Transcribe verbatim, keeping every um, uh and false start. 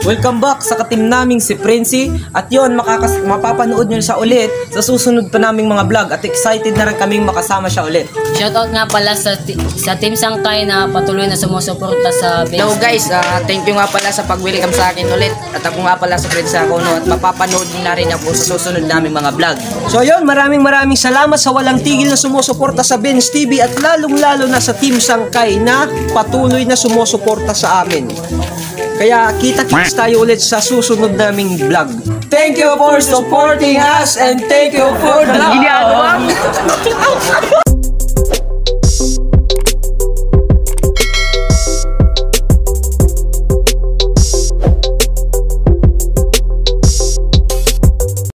Welcome back sa katim naming si Princey. At yon, makakas mapapanood nyo sa ulit sa susunod pa naming mga vlog. At excited na rin kaming makasama siya ulit. Shoutout nga pala sa sa Team Sangkay na patuloy na sumusuporta sa base. Hello guys, uh, thank you nga pala sa pag-welcome sa akin ulit. At ako nga pala sa Prince ako, no? At mapapanood na rin ako sa susunod naming mga vlog. So yon, maraming maraming salamat sa walang tigil na sumusuporta sa Benz T V. At lalong lalo na sa Team Sangkay na patuloy na sumusuporta sa amin. Kaya kita-kits tayo ulit sa susunod naming vlog. Thank you for supporting us and thank you for the love.